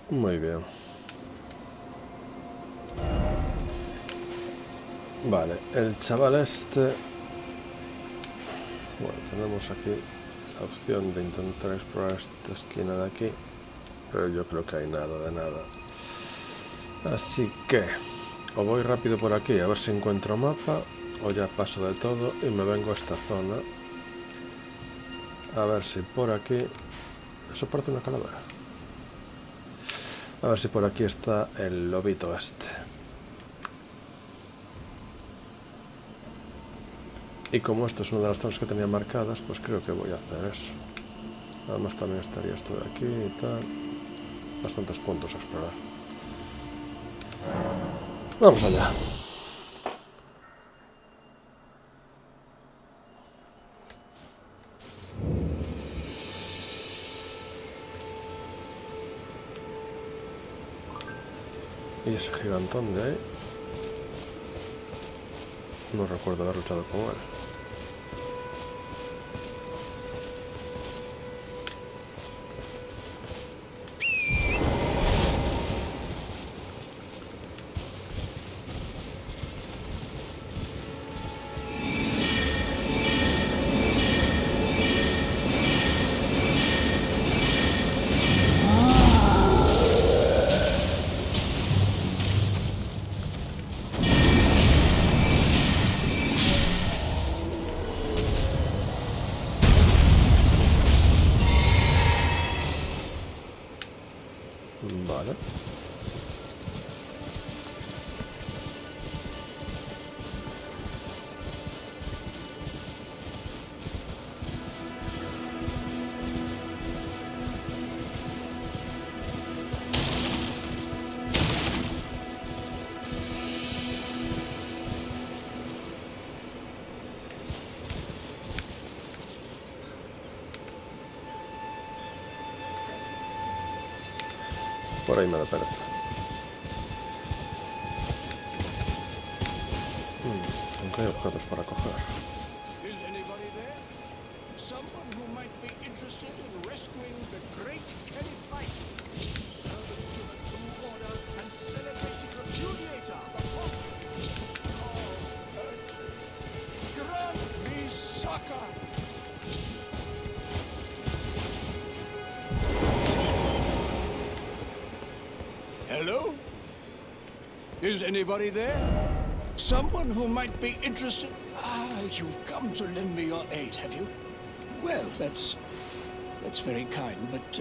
Muy bien. Vale, el chaval este... Bueno, tenemos aquí la opción de intentar explorar esta esquina de aquí, pero yo creo que hay nada de nada. Así que o voy rápido por aquí a ver si encuentro mapa, o ya paso de todo y me vengo a esta zona. A ver si por aquí... Eso parece una calavera. A ver si por aquí está el lobito este. Y como esto es una de las zonas que tenía marcadas, pues creo que voy a hacer eso. Además también estaría esto de aquí y tal. Bastantes puntos a explorar. Vamos allá. Y ese gigantón de ahí... No recuerdo haber luchado con él. Vale. Por ahí me da pereza. Aunque hay objetos para coger. Is anybody there? Someone who might be interested in rescuing the great Kenneth Hyde, servant to the True Order and celebrated repudiator of the Pope. Oh, grant me succor! Hello? Is anybody there? Someone who might be interested... Ah, you've come to lend me your aid, have you? Well, that's very kind, but,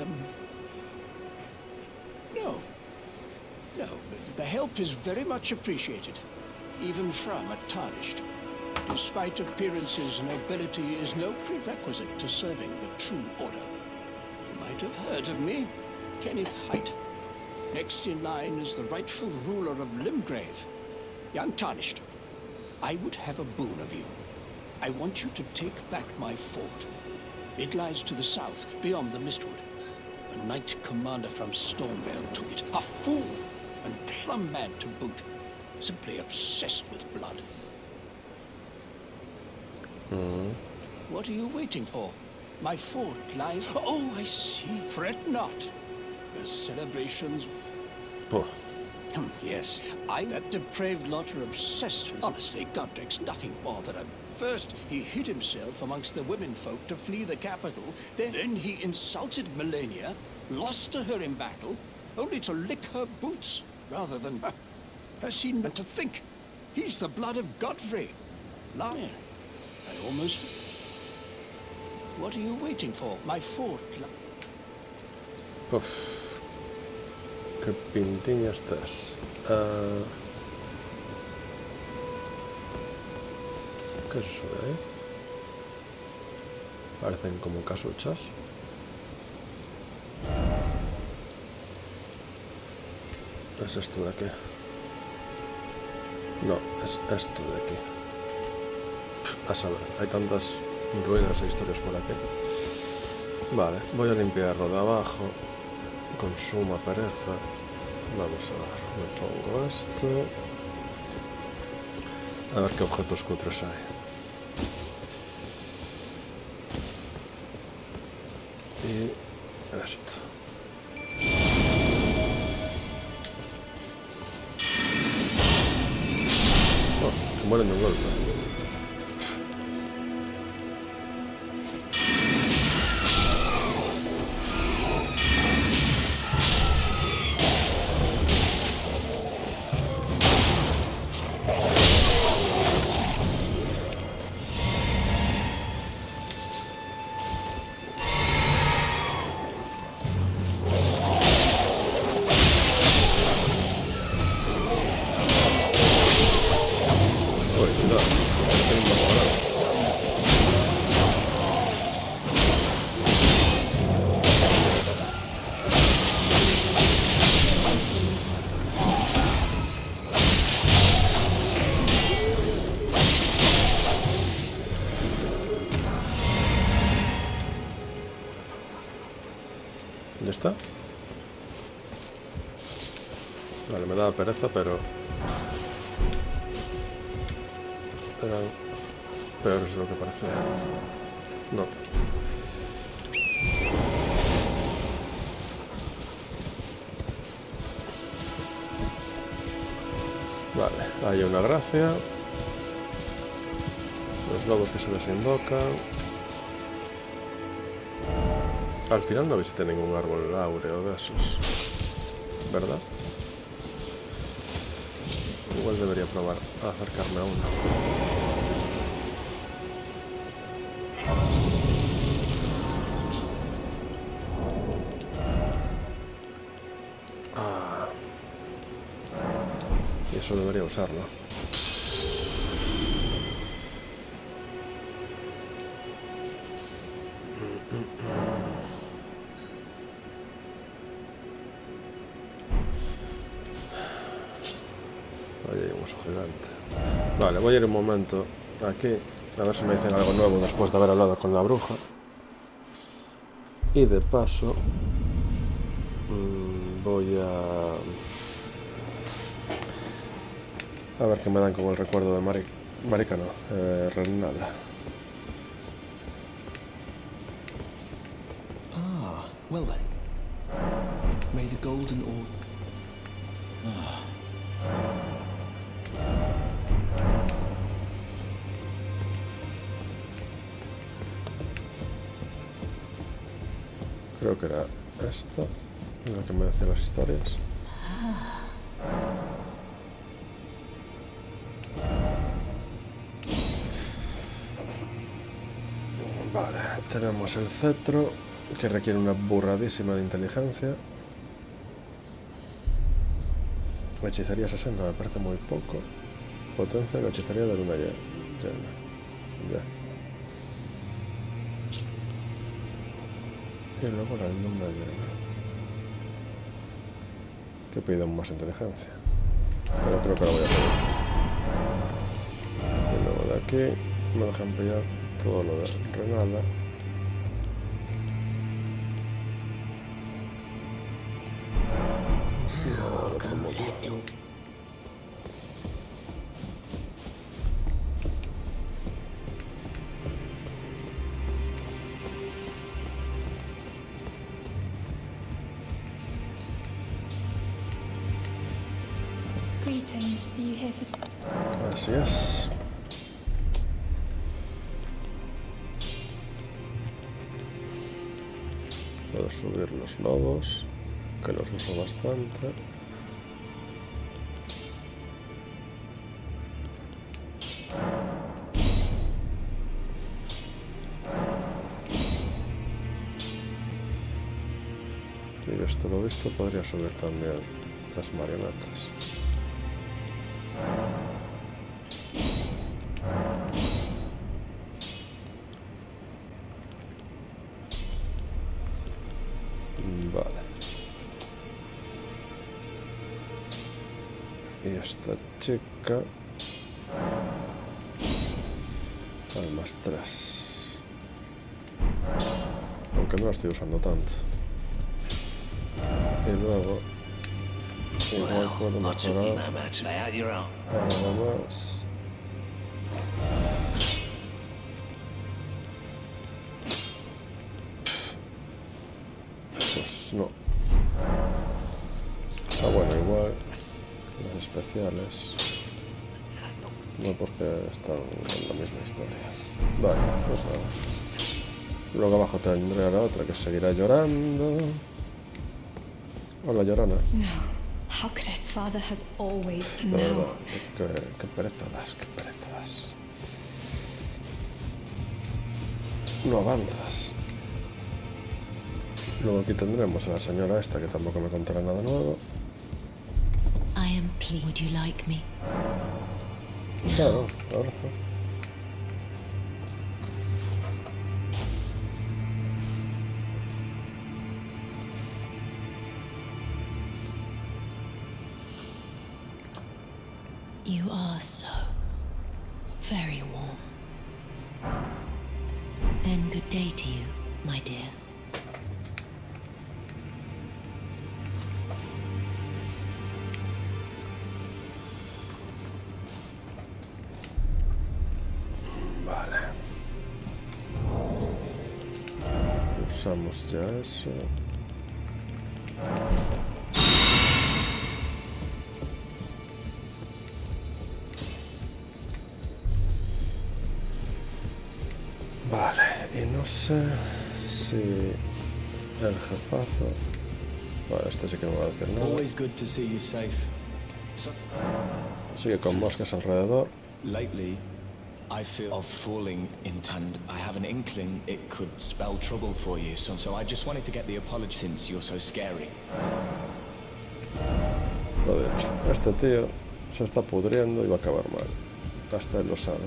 no. No, the help is very much appreciated, even from a tarnished. Despite appearances, nobility is no prerequisite to serving the True Order. You might have heard of me, Kenneth Hyde. Next in line is the rightful ruler of Limgrave, young Tarnished. I would have a boon of you. I want you to take back my fort. It lies to the south, beyond the Mistwood. A knight commander from Stormvale took it. A fool and plum man to boot. Simply obsessed with blood. What are you waiting for? My fort lies... Oh, I see. Fret not. The celebrations... Puh. Yes, that depraved lot are obsessed with... Honestly, Godric's nothing more than a... First, he hid himself amongst the womenfolk to flee the capital. Then he insulted Melania, lost to her in battle, only to lick her boots, rather than... Has he meant to think? He's the blood of Godfrey. Lion. I almost... What are you waiting for? My fort... Uf. Qué pintiña estás. ¿Qué es eso de ahí? Parecen como casuchas. ¿Es esto de aquí? No, es esto de aquí. A saber, hay tantas ruinas e historias por aquí. Vale, voy a limpiarlo de abajo. Con suma pereza. Vamos a ver, me pongo esto. A ver qué objetos cutres hay. Y esto. mueren de un golpe. ¿Ya está? Vale, me daba pereza, pero... eran peores de lo que parecía. No. Vale, hay una gracia. Los lobos que se desinvocan. Al final no visité ningún árbol áureo de esos, ¿verdad? Igual debería probar a acercarme a uno. Ah. Y eso debería usarlo. Ahí hay un oso gigante. Vale, voy a ir un momento aquí, a ver si me dicen algo nuevo después de haber hablado con la bruja. Y de paso, voy a ver qué me dan con el recuerdo de Marika, no, Renala. Ah, well then. May the golden orb... Ah. Creo que era esta, la que me decía las historias. Vale, tenemos el cetro, que requiere una burradísima de inteligencia. Hechicería 60 me parece muy poco. Potencia de la hechicería de luna llena. Ya. Y luego la luna llena, que piden más inteligencia, pero creo que lo voy a pedir. Y luego de aquí me dejan pillar todo lo de Renala. Así es. Puedo subir los lobos, que los uso bastante. Y visto lo visto, podría subir también las marionetas. Vale. Y esta chica al +3. Aunque no la estoy usando tanto. Y luego igual puedo mejorar nada más. Pues no. Ah, bueno, igual las especiales No porque están en la misma historia. Vale, pues nada. Luego abajo tendré a la otra que seguirá llorando. Hola, Llorona. No. How could his father has always De verdad, known? qué pereza das, qué pereza das. No avanzas. Luego aquí tendremos a la señora esta que tampoco me contará nada nuevo. I am pleased. Would you like me? Claro, abrazo. You are so very warm. Then good day to you, my dear. Vale. Usamos ya eso. Vale, y no sé si el jefazo... Bueno, este sí que no me va a decir nada. Always good to see you safe. Sigue con moscas alrededor. Lately, I feel of falling into, and I have an inkling it could spell trouble for you. So I just wanted to get the apology since you're so scary. Lo dicho, este tío se está pudriendo y va a acabar mal. Hasta él lo sabe.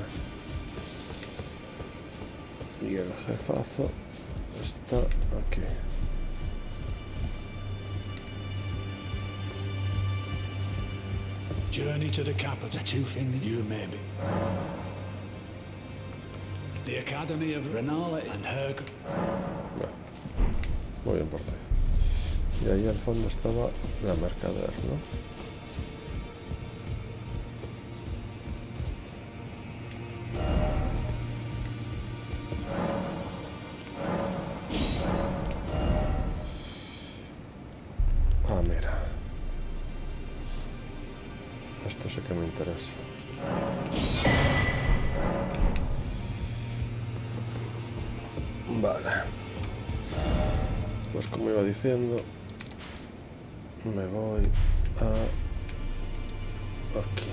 Y el jefazo está aquí. Journey to the capital, the two things you maybe. The Academy of Renala and Herg. No. Muy bien por ti. Y ahí al fondo estaba la mercader, ¿no? Ah, mira. Esto sí que me interesa. Vale. Pues como iba diciendo, me voy a aquí.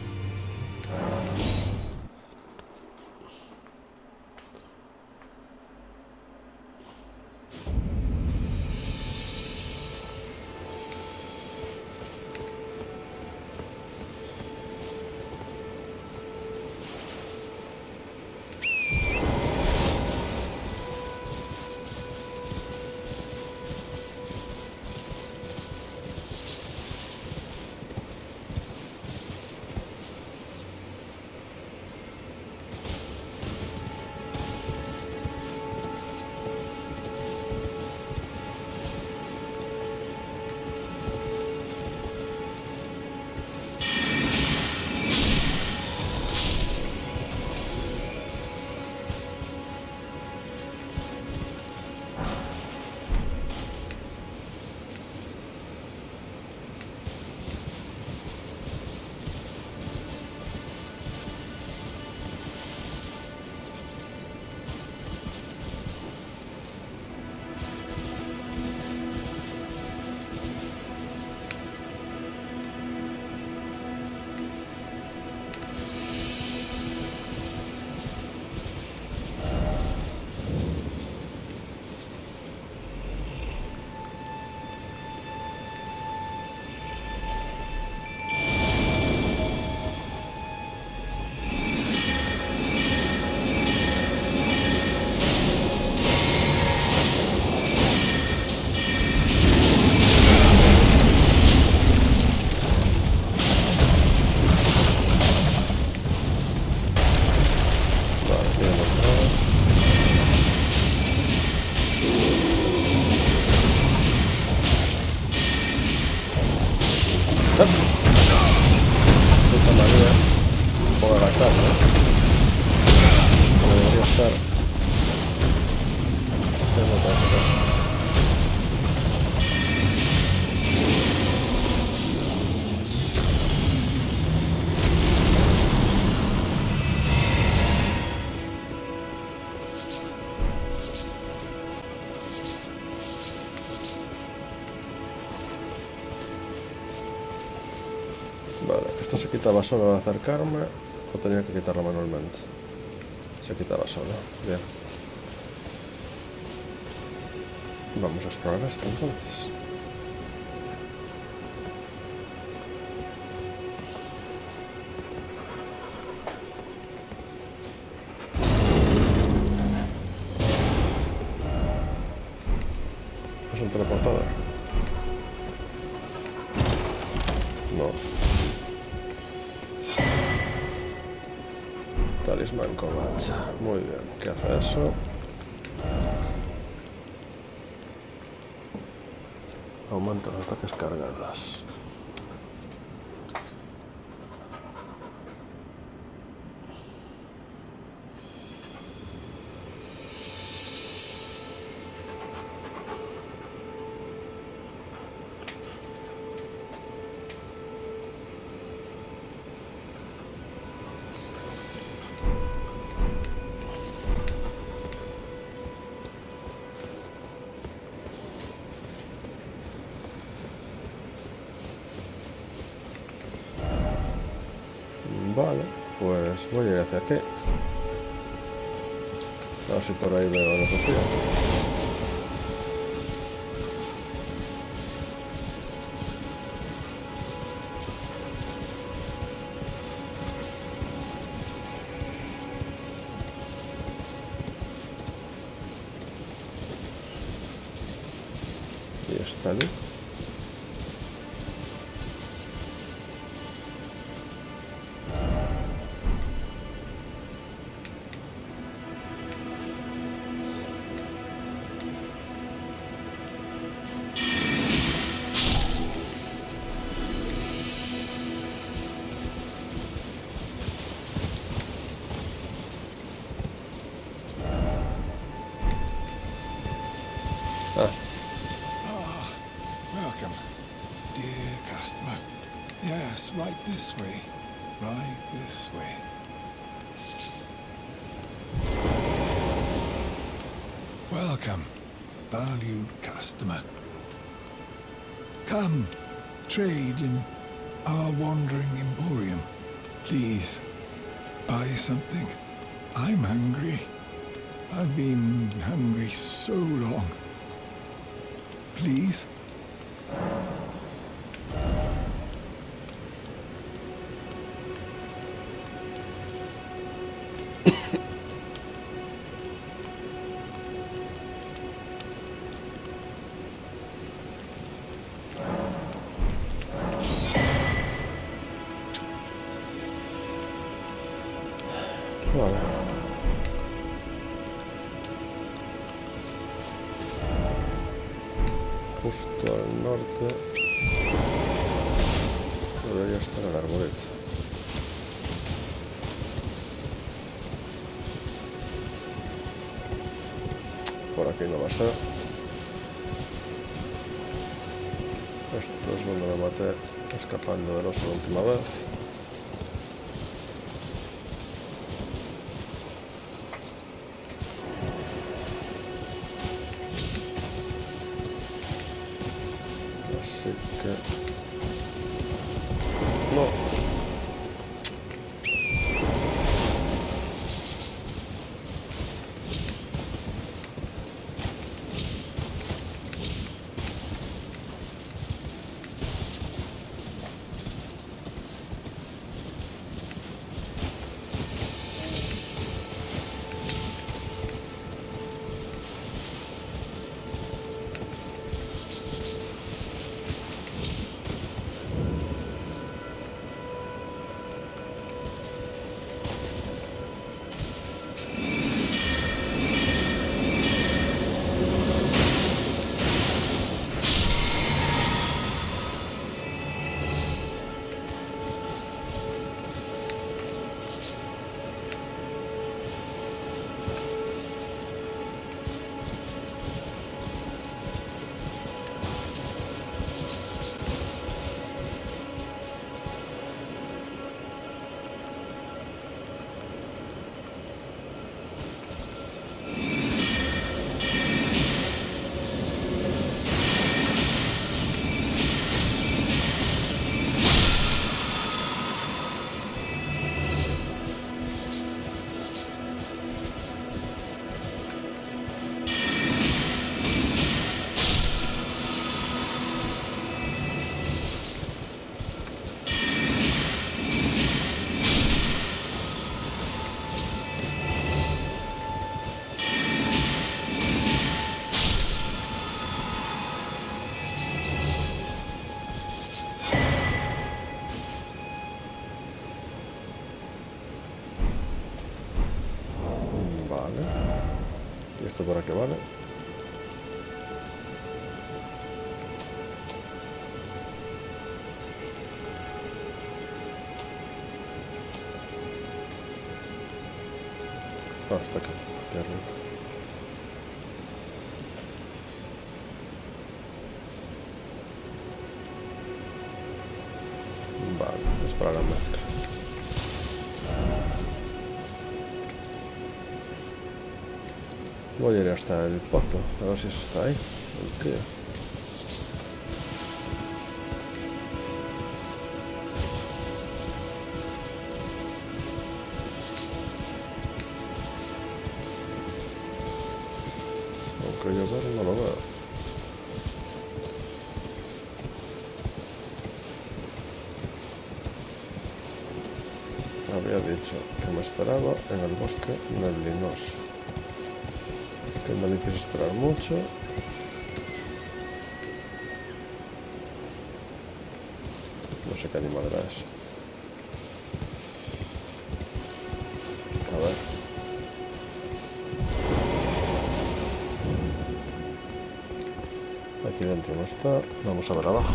Puta María, un poco agachado, ¿no? Debería estar haciendo otras cosas. Vale, ¿esto se quitaba solo al acercarme o tenía que quitarlo manualmente? Se quitaba solo, bien. Vamos a explorar esto entonces. ¿Es un teleportador? No. Talismán covacha. Muy bien. ¿Qué hace eso? Aumenta los ataques cargados. Vale, pues voy a ir hacia aquí. A ver si por ahí veo al otro tío. Y esta luz. Welcome, dear customer. Yes, right this way. Right this way. Welcome, valued customer. Come, trade in our wandering emporium. Please, buy something. I'm hungry. I've been hungry so long. Please? Vale. Justo al norte debería estar el arbolito. Por aquí no va a ser. Esto es donde me maté escapando del oso la última vez. Así que... no. esto para qué vale. Ah, está aquí arriba. Vale, es para la mezcla. Voy a ir hasta el pozo, a ver si eso está ahí, el tío. Aunque yo ver no lo veo. Había dicho que me esperaba en el bosque neblinoso. Que no le hiciese esperar mucho. No sé qué animal era ese. A ver. Aquí dentro no está. Vamos a ver abajo.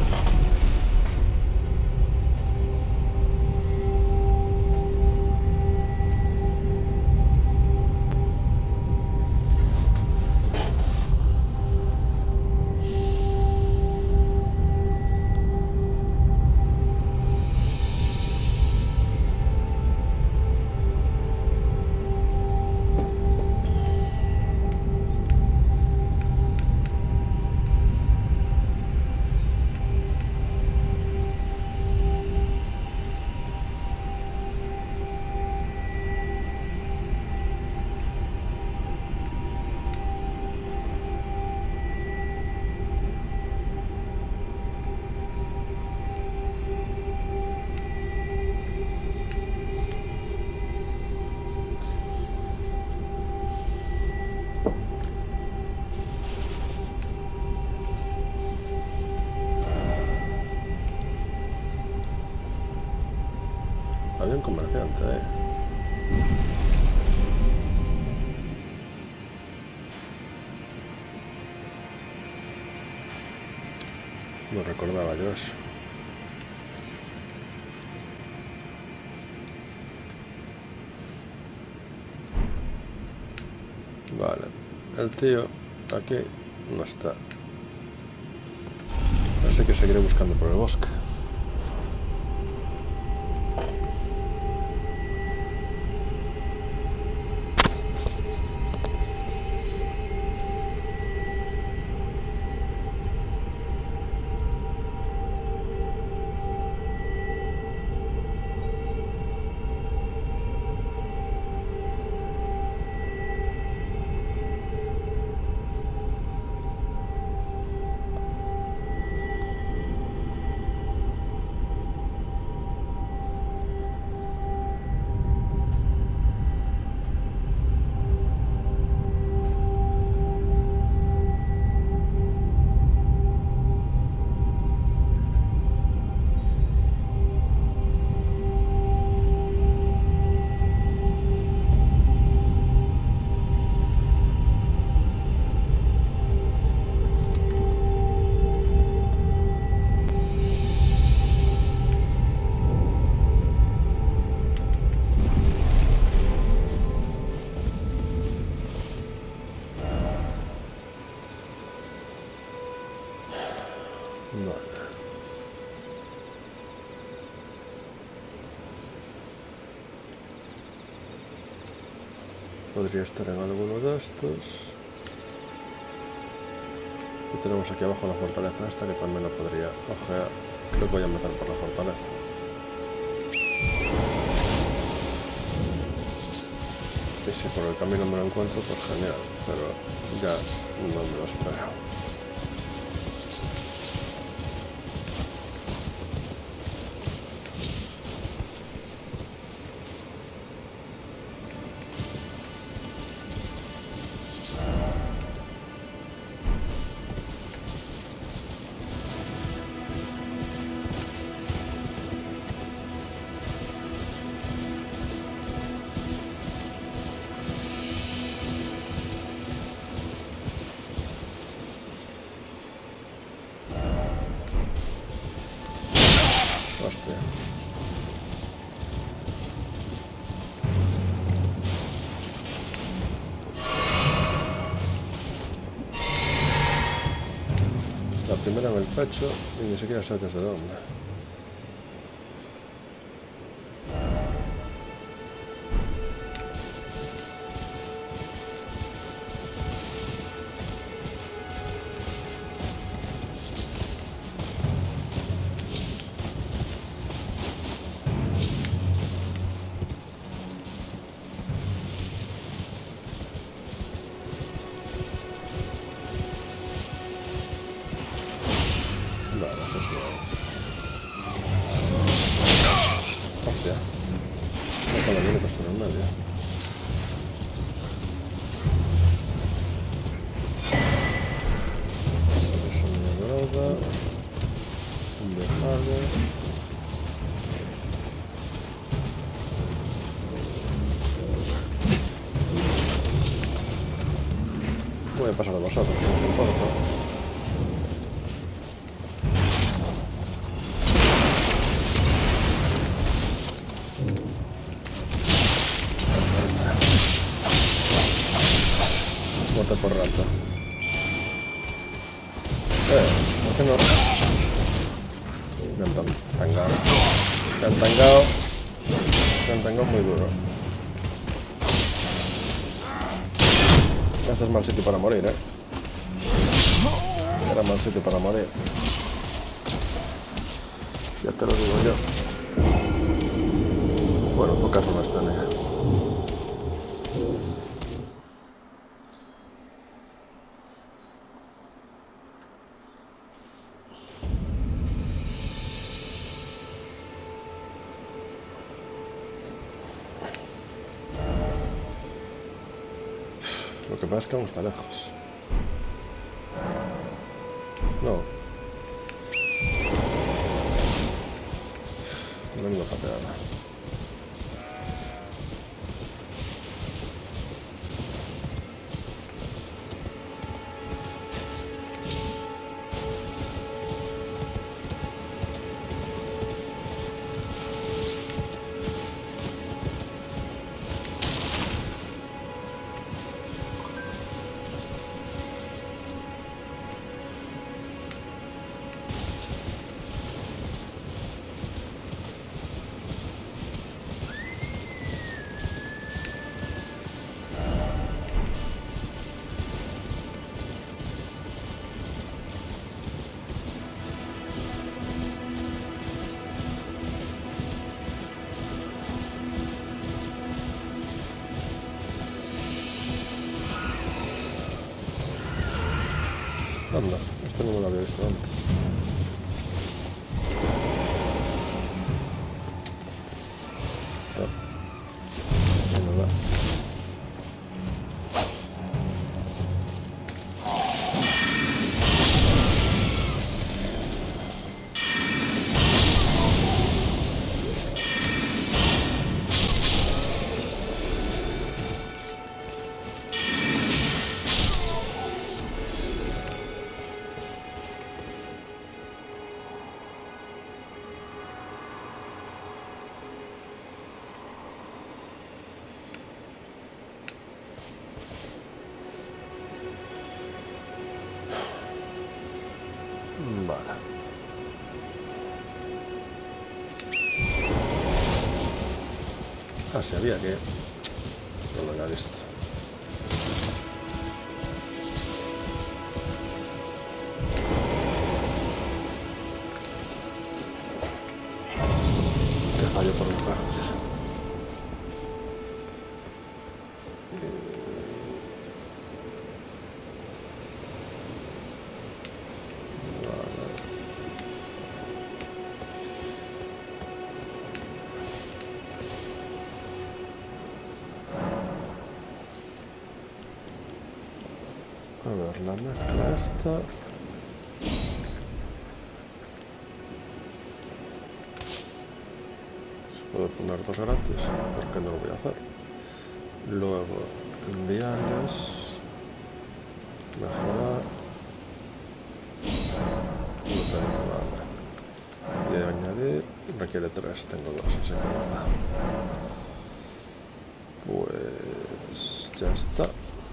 Había un comerciante, No recordaba yo eso. Vale, el tío aquí no está. Así que seguiré buscando por el bosque. Podría estar en alguno de estos. Y tenemos aquí abajo la fortaleza esta que también la podría ojear. Creo que voy a empezar por la fortaleza. Y si por el camino me lo encuentro, pues genial. Pero ya no me lo espero. Hostia. La primera en el pecho y ni siquiera sé desde dónde. Hostia. No con la viene puesto en el medio. Dorada. Un de Hades. Voy a pasar a vosotros, si no os importa. Por rato. ¿Por qué no? Me han tangado. Me han tangado. Me han tangado muy duro. Este es mal sitio para morir, Era mal sitio para morir. Ya te lo digo yo. Bueno, pocas horas tenía. Lo que pasa es que aún está lejos. No. Menuda pateada. Anda, este no me lo había visto antes. No da. Vale. Ah, sabía que no lo había visto. Que fallo por mi parte. A ver, la mezcla esta. Se puede poner dos gratis, porque no lo voy a hacer. Luego, enviarles. Mejorar. No tengo nada. Y añadir. Sí, requiere 3, tengo 2, así que nada. Pues ya está.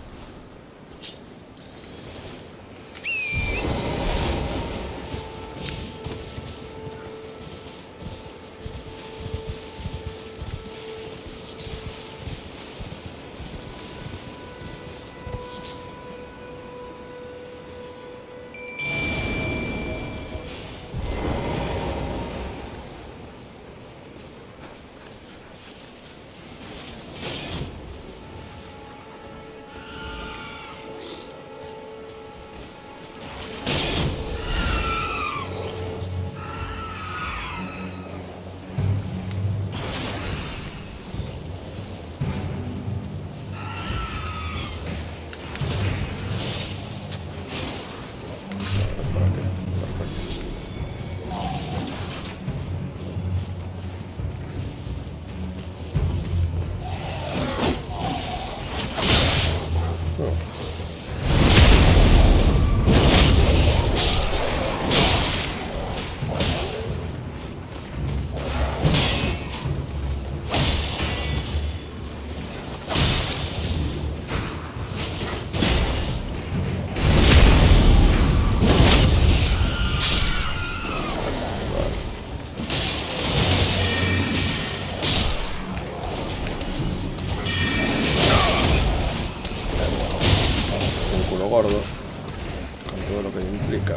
Gordo con todo lo que implica.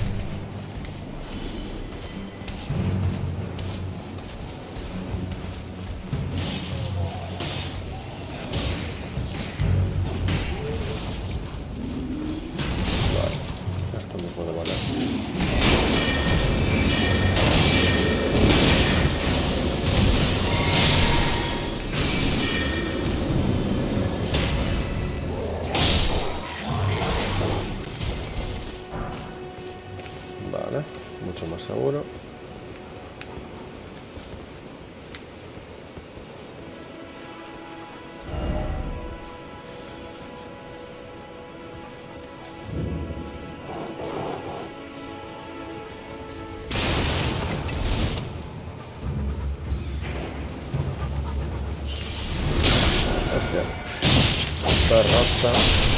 Vale, esto me puede valer. Mucho más seguro. Hostia. Perrota.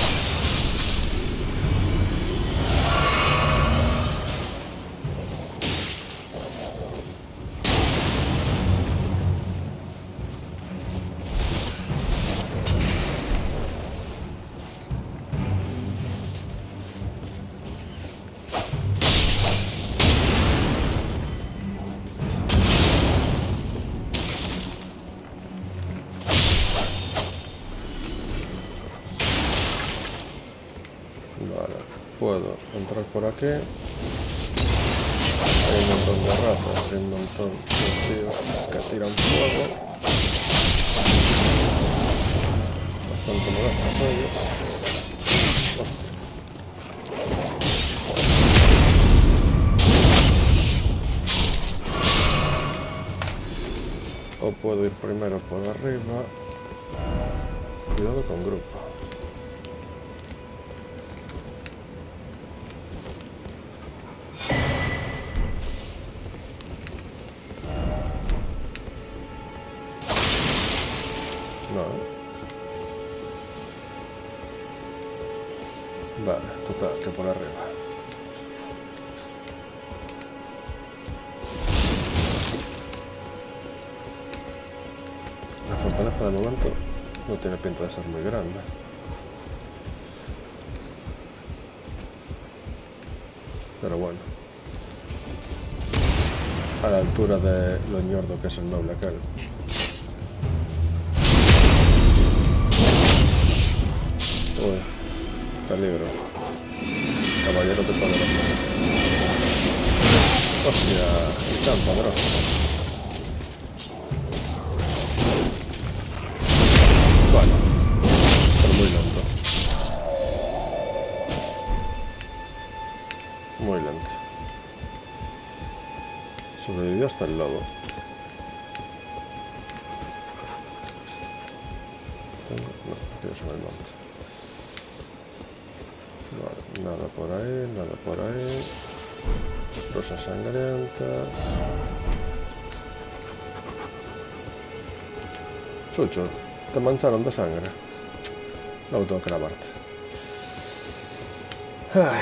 Vale, puedo entrar por aquí. Hay un montón de ratas, hay un montón de tíos que tiran fuego. Bastante molestos ellos. Hostia. O puedo ir primero por arriba. Cuidado con grupo. No. Vale, total, que por arriba. La fortaleza de momento no tiene pinta de ser muy grande. Pero bueno. A la altura de lo ñordo que es el noble aquel. Uy, peligro. Caballero de poderoso. Hostia, y tan poderoso. Bueno, pero muy lento. Muy lento. Sobrevivió hasta el lobo. No, aquello es en el monte. Vale, nada por ahí, nada por ahí. Rosas sangrientas. Chucho, te mancharon de sangre. Luego tengo que lavarte. Ay.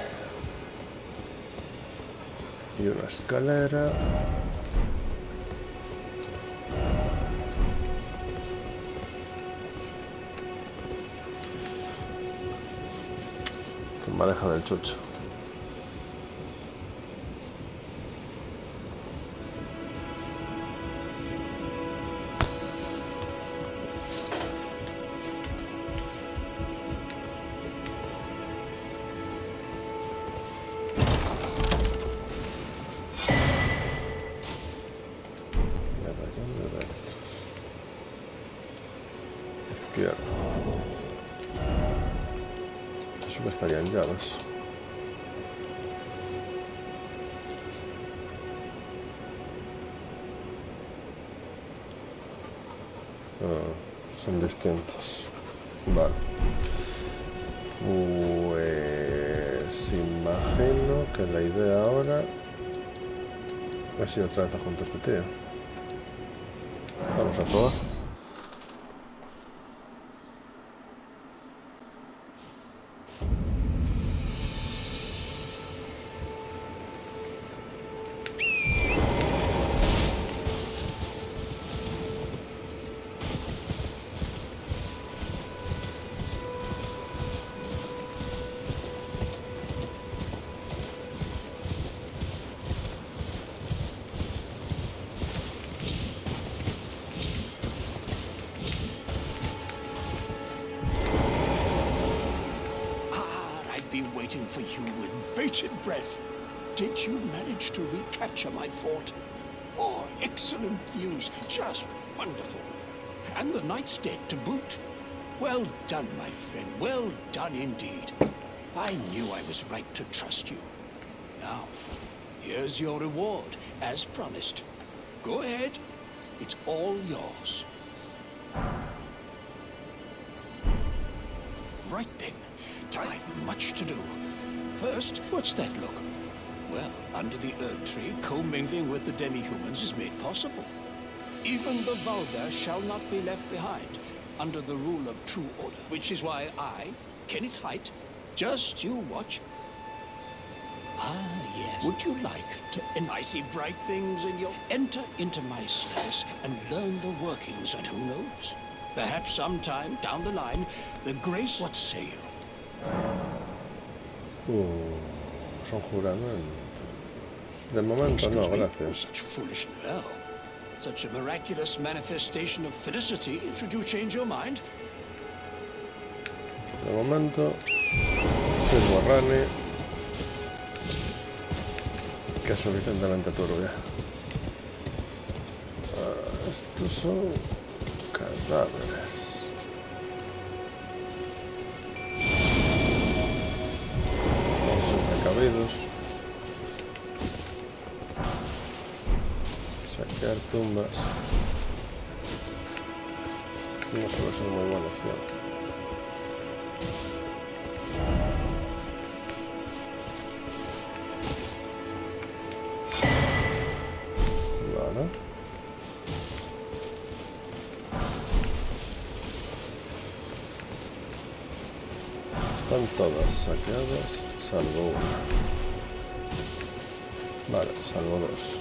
Y una escalera. Qué maneja del chucho. Eso que estarían llaves. Son distintos. Vale. Pues imagino que la idea ahora es ir otra vez a junto a este tío. Vamos a probar. Waiting for you with bated breath. Did you manage to recapture my fort? Oh, excellent news. Just wonderful. And the knight's dead to boot. Well done, my friend. Well done indeed. I knew I was right to trust you. Now, here's your reward, as promised. Go ahead. It's all yours. Right then. I've much to do. First, what's that look? Well, under the Erd Tree, commingling with the demi-humans is made possible. Even the vulgar shall not be left behind, under the rule of true order, which is why I, Kenneth Haight, just you watch. Ah, yes. Would you like to, and I see bright things in your... Enter into my service and learn the workings, and who knows? Perhaps sometime down the line, the grace... What say you? Son juramentos. De momento no, gracias. Such foolish well. Such a miraculous manifestation of felicity. Should you change your mind? De momento soy Morrani, que es suficientemente turbia. Estos son cadáveres. Precavidos. Saquear tumbas no suele ser muy buena opción. Vale. Están todas saqueadas, salvo una. Vale, salvo dos.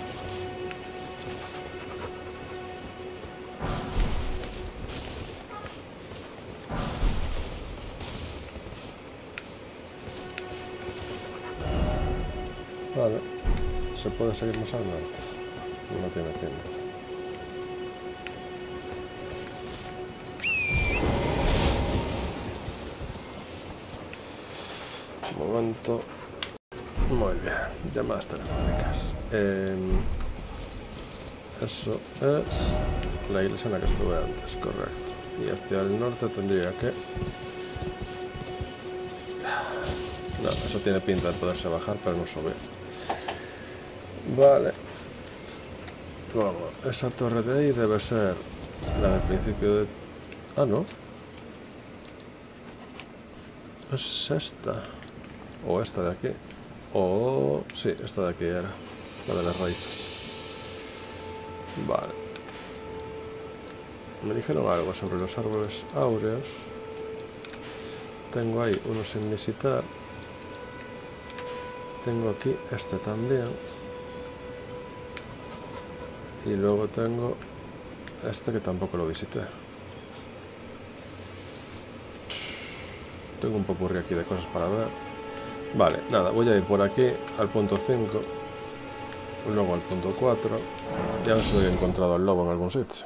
Vale, ¿se puede seguir más al norte? No tiene pinta. Un momento. Muy bien, llamadas telefónicas. Eso es la iglesia en la que estuve antes, correcto. Y hacia el norte tendría que... No, eso tiene pinta de poderse bajar, pero no subir. Vale. Luego, esa torre de ahí debe ser la del principio de... Ah, no. Es esta. O esta de aquí. O... sí, esta de aquí era. La de las raíces. Vale. Me dijeron algo sobre los árboles áureos. Tengo ahí uno sin visitar. Tengo aquí este también. Y luego tengo este que tampoco lo visité. Tengo un popurrí aquí de cosas para ver. Vale, nada, voy a ir por aquí al punto 5. Luego al punto 4. Y a ver si he encontrado al lobo en algún sitio.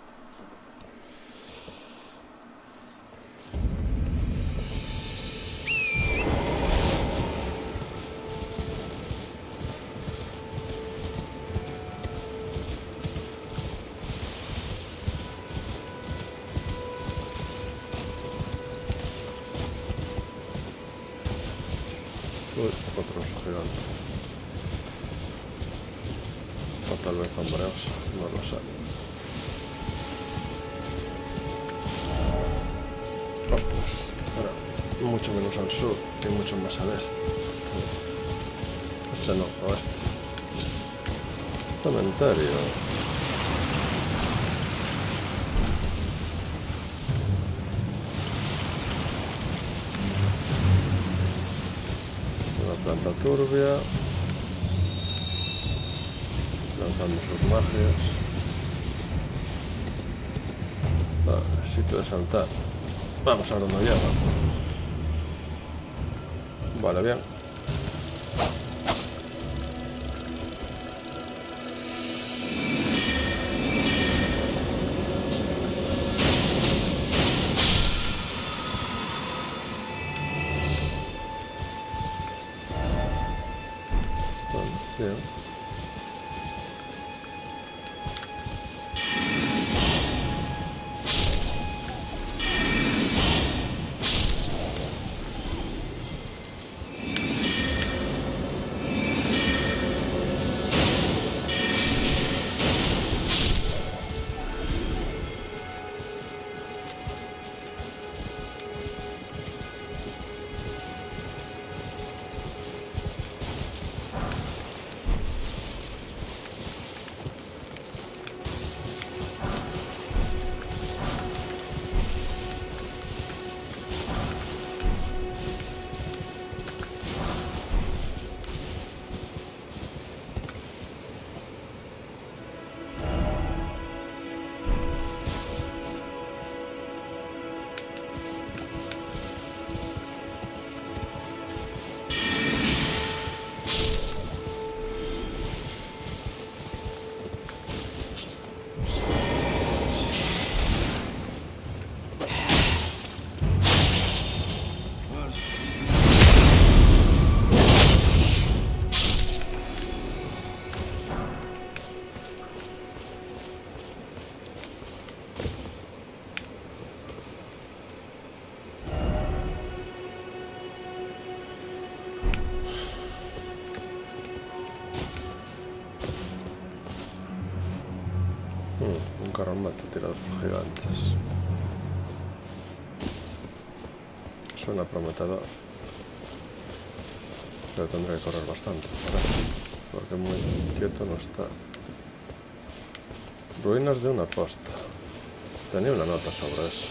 Uy, otro oso gigante. O tal vez hombre oso, no lo sé. Ostras, ahora mucho menos al sur y mucho más al este. Este no, oeste. Cementerio. Planta turbia, lanzando sus magias. Sitio de saltar. Vamos a ver dónde llega. Vale, bien. Bien. Un carromato tirado por gigantes. Suena prometedor. Pero tendré que correr bastante, parece, porque muy quieto no está. Ruinas de una posta. Tenía una nota sobre eso.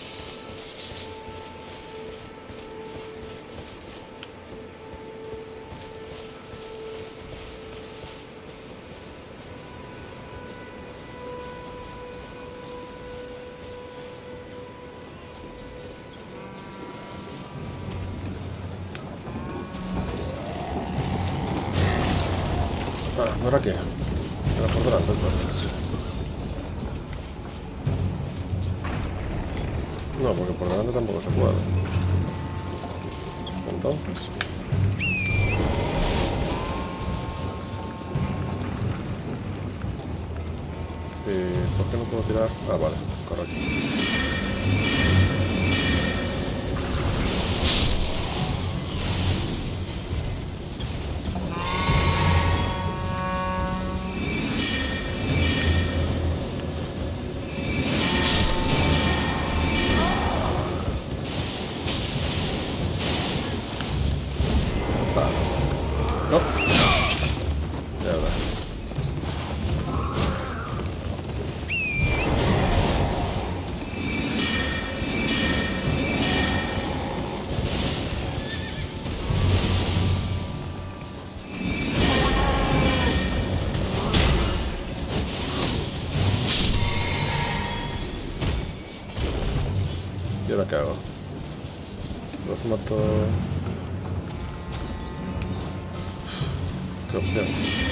¿Por aquí? Era por delante entonces. No, porque por delante tampoco se puede. Entonces. ¿Y por qué no puedo tirar? Ah, vale, correcto. No. Ya ahora. ahora qué hago? Los mato... ¿Qué opción?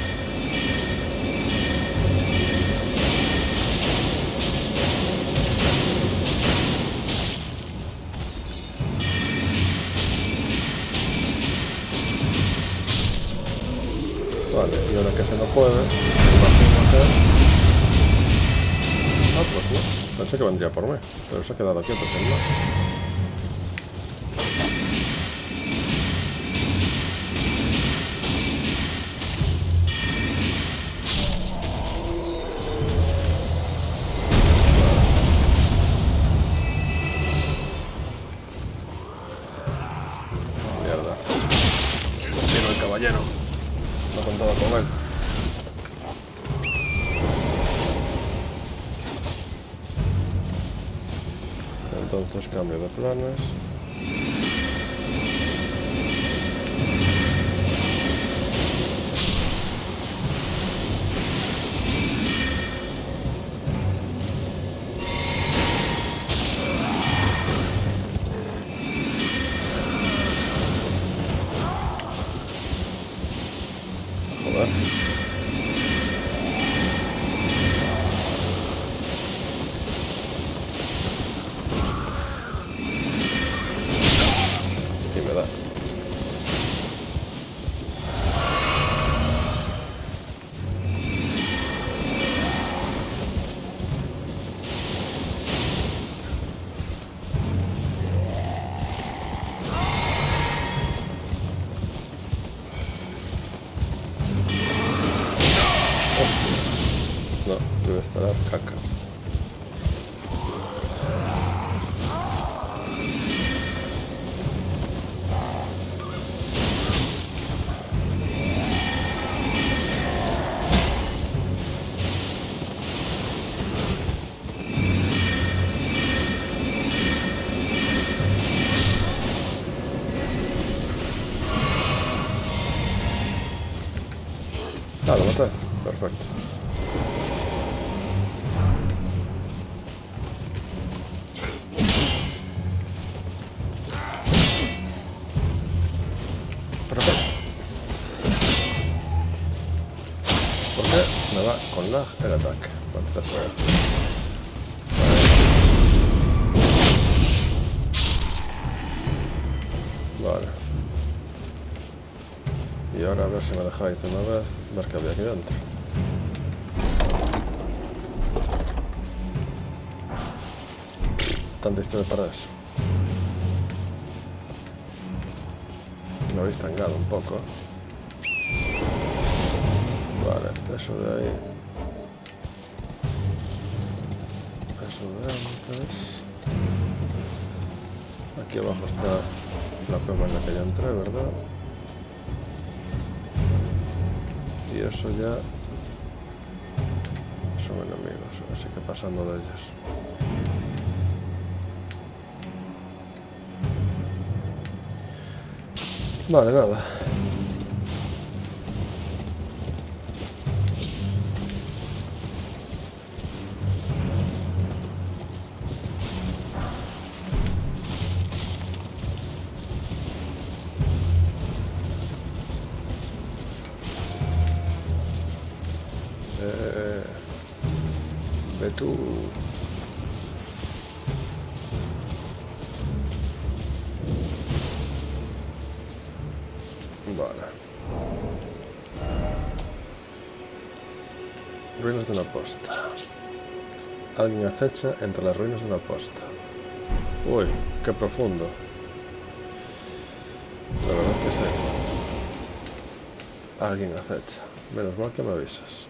Vale, y ahora que se no puede, imagino que... Ah, pues no. Pensé que vendría por mí, pero se ha quedado quieto sin más. Mierda. Vino el caballero. No contaba con él. Entonces cambio de planes. Joder. Y me da. No, debe estar a caca. Ah, lo maté. Perfecto. Perfecto. ¿Por qué me va con lag el ataque? Maldita sea. Vale. Y ahora a ver si me dejáis de una vez ver qué había aquí dentro. Tanta historia para eso. Me habéis tangado un poco. Vale, eso de ahí. Eso de antes. Aquí abajo está la cueva en la que ya entré, ¿verdad? Y eso ya son enemigos, así que pasando de ellos. Vale, nada. Ve tú. Vale. Ruinas de una posta. Alguien acecha entre las ruinas de una posta. Uy, qué profundo. La verdad que sí. Alguien acecha. Menos mal que me avisas.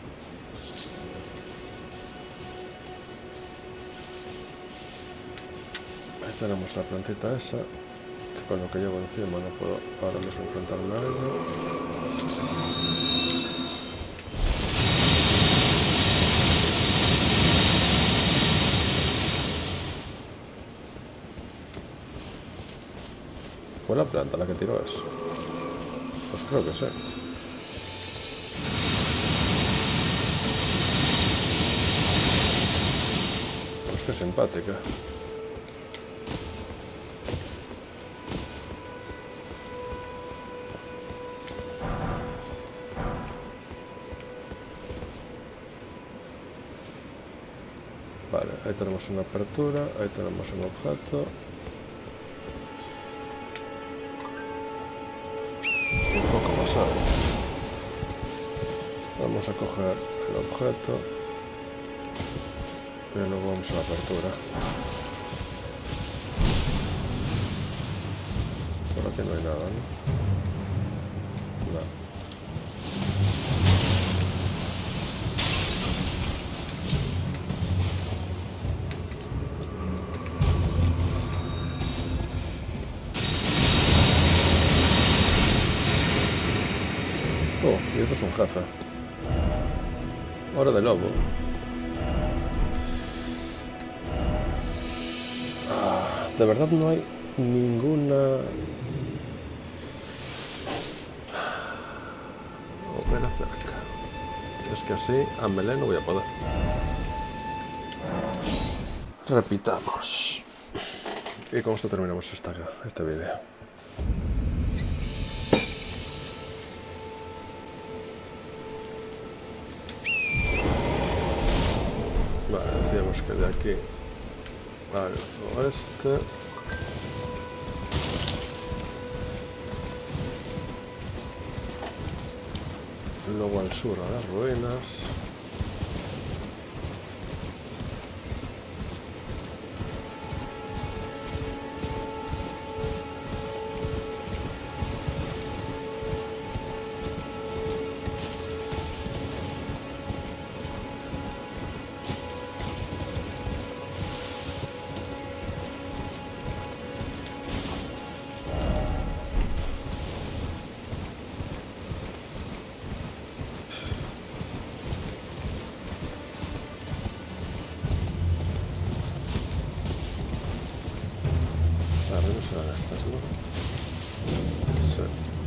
Ahí tenemos la plantita esa, que con lo que llevo encima no puedo ahora mismo enfrentarme a ello. ¿Fue la planta la que tiró eso? Pues creo que sí. Pues qué simpática. Vale, ahí tenemos una apertura, ahí tenemos un objeto. Y poco más hay. Vamos a coger el objeto y luego vamos a la apertura. Por aquí no hay nada, ¿no? No. Y esto es un jefe. Hora de lobo. De verdad no hay ninguna hoguera cerca. Es que así a melee no voy a poder. Repitamos. Y con esto terminamos este vídeo. Vale, decíamos que de aquí al oeste. Luego al sur a las ruinas. Serán estas, ¿no? Sí.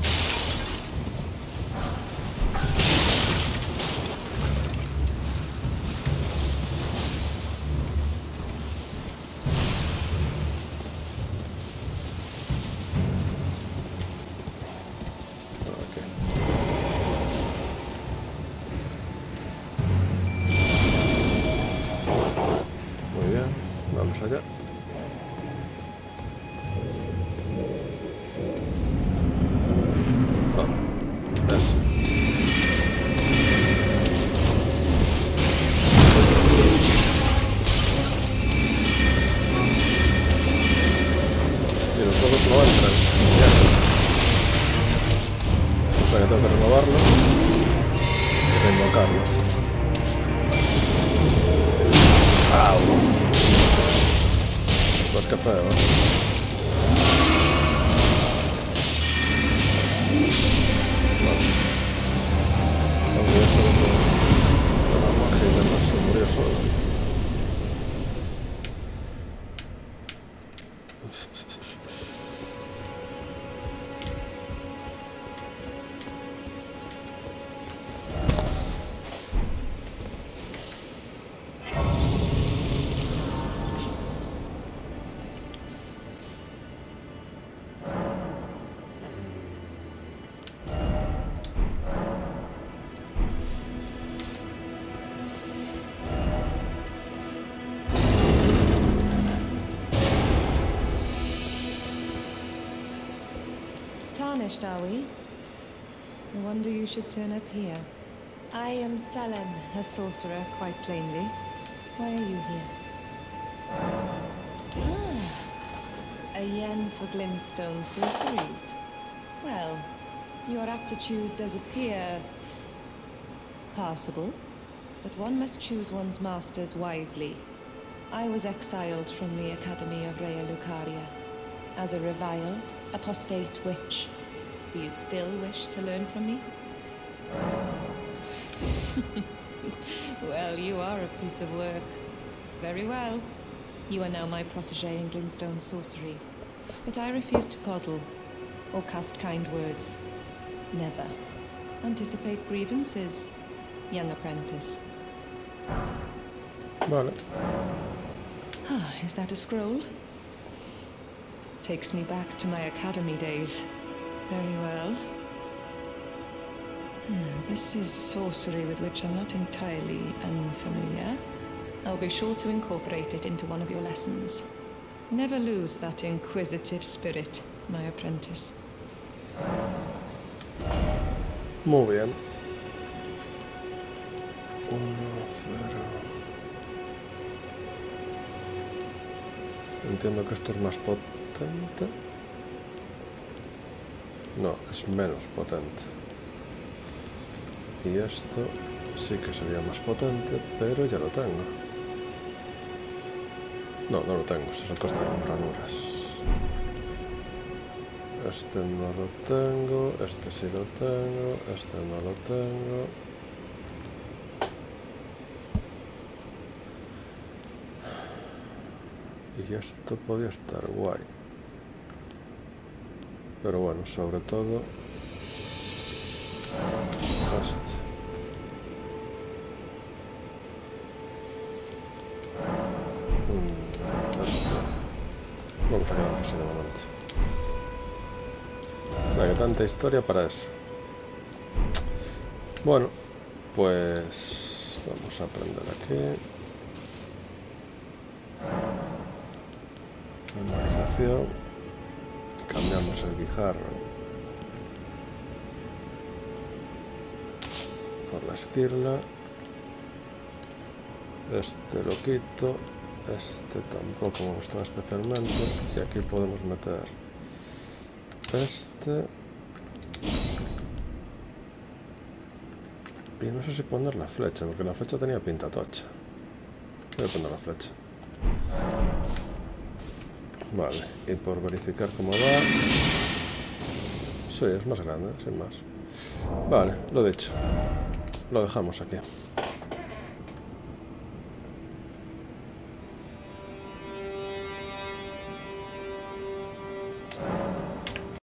Okay. Muy bien, vamos allá. No entran. O sea que tengo que renovarlos y reinvocarlos. ¡Au! Pues qué feo, ¿no? Vale. Aunque eso con la magia y demás se murió solo. Tarnished, are we? No wonder you should turn up here. I am Selen, a sorcerer, quite plainly. Why are you here? Ah, a yen for glintstone sorceries. Well, your aptitude does appear passable, but one must choose one's masters wisely. I was exiled from the Academy of Raya Lucaria as a reviled, apostate witch. Do you still wish to learn from me? Well, you are a piece of work. Very well. You are now my protege in glintstone sorcery. But I refuse to coddle or cast kind words. Never. Anticipate grievances, young apprentice. Vale. Is that a scroll? Takes me back to my academy days. Very well. This is sorcery with which I'm not entirely unfamiliar. I'll be sure to incorporate it into one of your lessons. Never lose that inquisitive spirit, my apprentice. Muy bien. 1, 0. Entiendo que esto es más potente. No, es menos potente. Y esto sí que sería más potente, pero ya lo tengo. No, no lo tengo, se costa con ranuras. Este no lo tengo, este sí lo tengo, este no lo tengo. Y esto podría estar guay. Pero bueno, sobre todo este. Vamos a quedarnos así de momento. O sea que tanta historia para eso. Bueno, pues vamos a aprender aquí. Memorización. Cambiamos el guijarro por la esquirla. Este lo quito. Este tampoco me gustaba especialmente. Y aquí podemos meter este. Y no sé si poner la flecha, porque la flecha tenía pinta tocha. Voy a poner la flecha. Vale, y por verificar cómo va... Sí, es más grande, sin más. Vale, lo dicho. Lo dejamos aquí.